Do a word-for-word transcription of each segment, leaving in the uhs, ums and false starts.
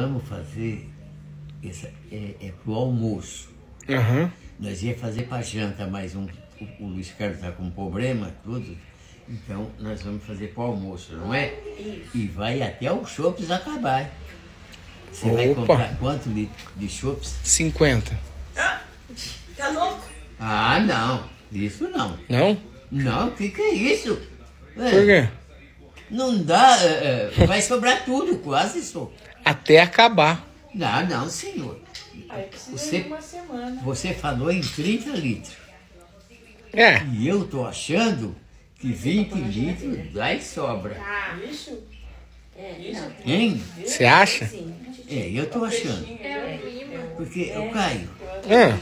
Vamos fazer, essa, é, é pro almoço. Uhum. Nós ia fazer pra janta, mas um, o, o Luiz Carlos tá com problema, tudo. Então nós vamos fazer pro almoço, não é? E vai até o chopes acabar. Você Opa. vai comprar quanto de, de chopes? cinquenta. Ah, tá louco? Ah, não. Isso não. Não? Não, o que, que é isso? É, Por quê? Não dá, é, é, vai sobrar tudo, quase só. Até acabar. Não, não, senhor. Aí precisa Você- de uma semana. Você falou em trinta litros. É. E eu tô achando que vinte litros dá e sobra. Ah, isso? Isso? Hein? Você acha? É, eu tô achando. Porque, ô Caio, Ah,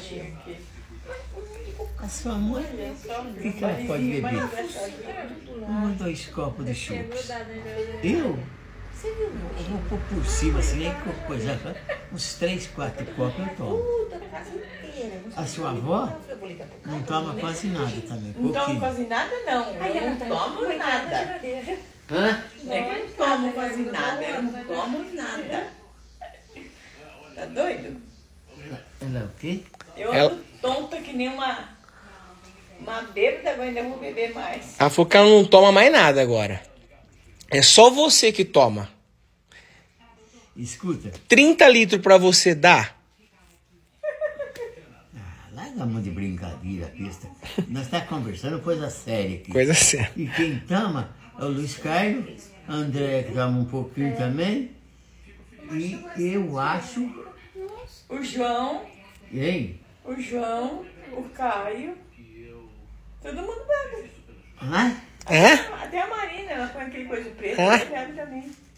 a sua mãe, o que, que ela pode beber? Um ou dois copos de chupes. Eu? Eu vou pôr por cima, assim, nem que coisa. Uns três, quatro copos eu tomo. A sua avó não toma quase nada também. Não tomo pouquinho. quase nada, não. Eu não tomo nada. Hã? Não é que eu não tomo quase nada, eu não tomo nada. Tá doido? Ela é o quê? Eu Ela- ando tonta que nem uma, uma bêbada, agora ainda vou beber mais. ela falou que ela não toma mais nada agora. É só você que toma. Escuta, trinta litros pra você dar. larga a mão de brincadeira, pista. Nós estamos conversando coisa séria aqui. Coisa séria. E quem toma é o Luiz Carlos, André que toma um pouquinho também. E eu acho, O João, hein? o João, o Caio, todo mundo bebe. Ah, É? Até a Marina, ela põe aquele coisa preta, Ah. ela bebe também.